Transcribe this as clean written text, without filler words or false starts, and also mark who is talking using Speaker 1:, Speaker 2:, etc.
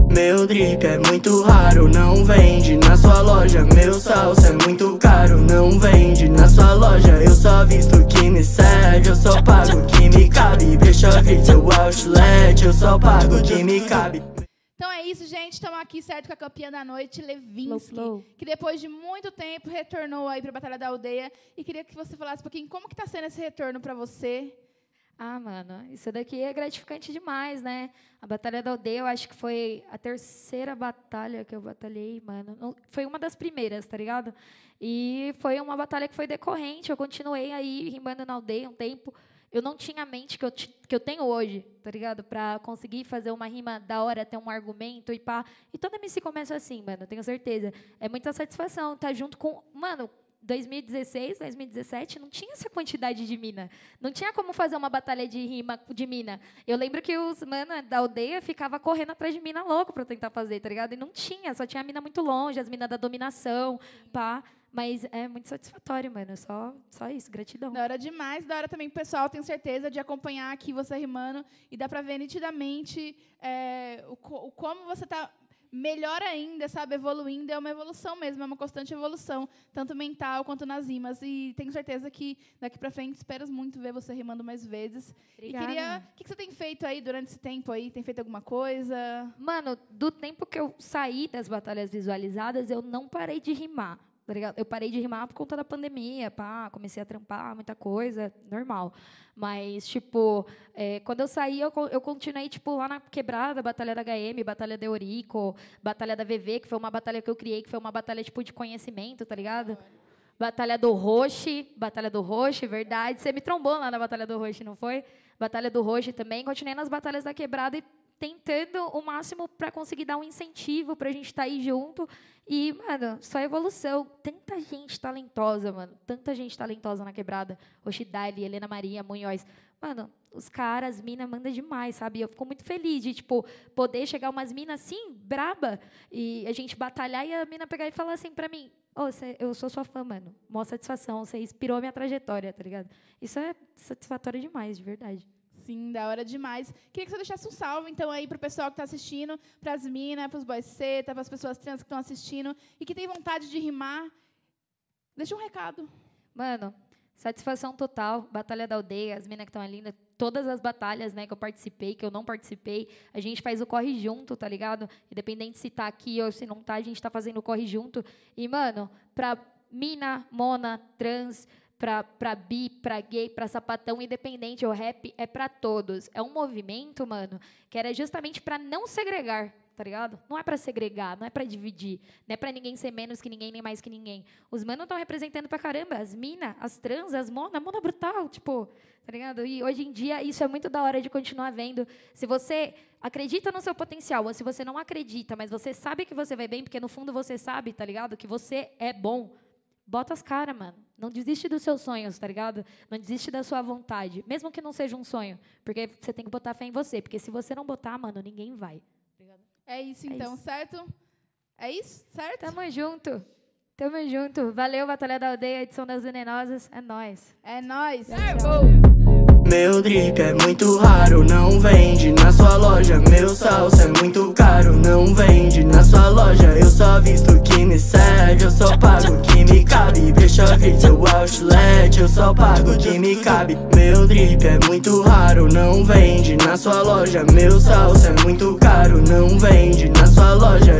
Speaker 1: Meu drip é muito raro, não vende na sua loja. Meu salsa é muito caro, não vende na sua loja. Eu só visto o que me serve, eu só pago o que me cabe. Deixa grito o outlet, eu só pago o que me cabe.
Speaker 2: Então é isso, gente. Estamos aqui, certo, com a campeã da noite, Levinsky, que depois de muito tempo retornou aí para a Batalha da Aldeia. E queria que você falasse um pouquinho como que está sendo esse retorno para você.
Speaker 3: Ah, mano, isso daqui é gratificante demais, né? A Batalha da Aldeia, eu acho que foi a terceira batalha que eu batalhei, mano. Não, foi uma das primeiras, tá ligado? E foi uma batalha que foi decorrente. Eu continuei aí rimando na aldeia um tempo. Eu não tinha a mente que eu tenho hoje, tá ligado? Pra conseguir fazer uma rima da hora, ter um argumento e pá. E toda MC começa assim, mano, tenho certeza. É muita satisfação estar junto com... Mano, 2016, 2017, não tinha essa quantidade de mina. Não tinha como fazer uma batalha de rima de mina. Eu lembro que os mano da aldeia ficavam correndo atrás de mina louco pra tentar fazer, tá ligado? E não tinha, só tinha mina muito longe, as minas da dominação, pá. Mas é muito satisfatório, mano. Só isso, gratidão.
Speaker 2: Da hora demais, da hora também pro pessoal, tenho certeza, de acompanhar aqui você rimando. E dá pra ver nitidamente como você tá melhor ainda, sabe? Evoluindo. É uma evolução mesmo, é uma constante evolução, tanto mental quanto nas rimas. E tenho certeza que daqui pra frente espero muito ver você rimando mais vezes.
Speaker 3: Obrigada.
Speaker 2: E queria... O que você tem feito aí durante esse tempo aí? Tem feito alguma coisa?
Speaker 3: Mano, do tempo que eu saí das batalhas visualizadas, eu não parei de rimar. Tá ligado? Eu parei de rimar por conta da pandemia, pá, comecei a trampar, muita coisa, normal. Mas, tipo, quando eu saí, eu continuei, tipo, lá na Quebrada, Batalha da HM, Batalha da Eurico, Batalha da VV, que foi uma batalha que eu criei, que foi uma batalha, tipo, de conhecimento, tá ligado? Batalha do Roche, verdade. Você me trombou lá na Batalha do Roche, não foi? Batalha do Roche também. Continuei nas batalhas da Quebrada e tentando o máximo para conseguir dar um incentivo para a gente estar aí junto. E, mano, só evolução. Tanta gente talentosa, mano. Tanta gente talentosa na Quebrada. Oxidali, Helena Maria, Munhoz. Mano, os caras, mina, manda demais, sabe? Eu fico muito feliz de, tipo, poder chegar umas minas assim, braba, e a gente batalhar e a mina pegar e falar assim pra mim: eu sou sua fã, mano. Mó satisfação, você inspirou a minha trajetória, tá ligado? Isso é satisfatório demais, de verdade.
Speaker 2: Sim, da hora demais. Queria que você deixasse um salve, então, aí pro pessoal que está assistindo, pras minas, pros boys seta, pras pessoas trans que estão assistindo e que tem vontade de rimar. Deixa um recado.
Speaker 3: Mano, satisfação total. Batalha da Aldeia, as minas que estão ali, todas as batalhas, né, que eu participei, que eu não participei, a gente faz o corre junto, tá ligado? Independente se tá aqui ou se não tá, a gente tá fazendo o corre junto. E, mano, pra mina, mona, trans, pra bi, pra gay, pra sapatão, independente, o rap é pra todos. É um movimento, mano, que era justamente pra não segregar, tá ligado? Não é pra segregar, não é pra dividir, não é pra ninguém ser menos que ninguém, nem mais que ninguém. Os manos estão representando pra caramba, as mina, as trans, as mona brutal, tipo, tá ligado? E hoje em dia isso é muito da hora de continuar vendo. Se você acredita no seu potencial, ou se você não acredita, mas você sabe que você vai bem, porque no fundo você sabe, tá ligado? Que você é bom. Bota as caras, mano. Não desiste dos seus sonhos, tá ligado? Não desiste da sua vontade. Mesmo que não seja um sonho. Porque você tem que botar fé em você. Porque se você não botar, mano, ninguém vai. Tá ligado?
Speaker 2: É isso, então, certo? É isso? Certo?
Speaker 3: Tamo junto. Tamo junto. Valeu, Batalha da Aldeia, edição das Venenosas. É nóis.
Speaker 2: É nóis.
Speaker 1: Meu drip é muito raro, não vende na sua loja. Meu salsa é muito caro, não vende na sua loja. Eu só visto o que me serve, eu só pago o que me cabe. Deixa grito o outlet, eu só pago o que me cabe. Meu drip é muito raro, não vende na sua loja. Meu salsa é muito caro, não vende na sua loja.